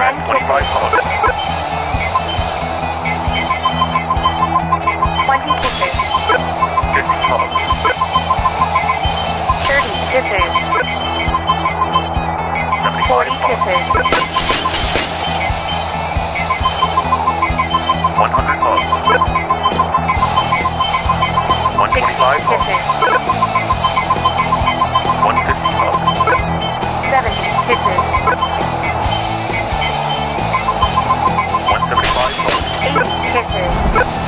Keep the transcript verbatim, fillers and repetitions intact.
ten twenty-five hugs. twenty kisses. fifty hugs. thirty kisses. forty kisses. one hundred hugs. one twenty-five hugs. one fifty hugs. seventy kisses. one seventy-five hugs. eighty kisses.